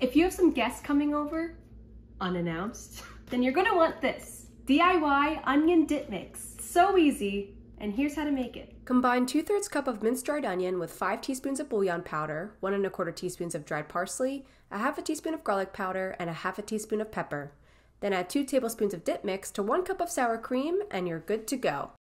If you have some guests coming over, unannounced, then you're gonna want this. DIY onion dip mix. So easy, and here's how to make it. Combine 2/3 cup of minced dried onion with 5 teaspoons of bouillon powder, 1 1/4 teaspoons of dried parsley, a 1/2 teaspoon of garlic powder, and a 1/2 teaspoon of pepper. Then add 2 tablespoons of dip mix to 1 cup of sour cream, and you're good to go.